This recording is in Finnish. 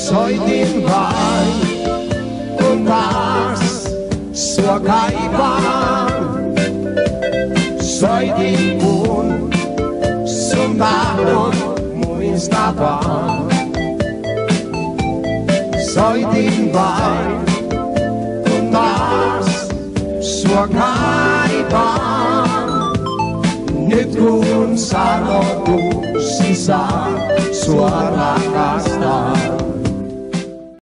Soitin vain, kun taas sua kaipaan. Soitin kun sun tahdon muistavaan. Soitin vain, kun taas sua kaipaan. Nyt kun sanotuksi saa, sua rakastaa.